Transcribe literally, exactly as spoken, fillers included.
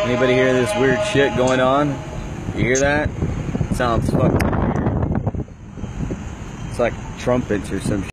Anybody hear this weird shit going on? You hear that? It sounds fucking weird. It's like trumpets or some shit.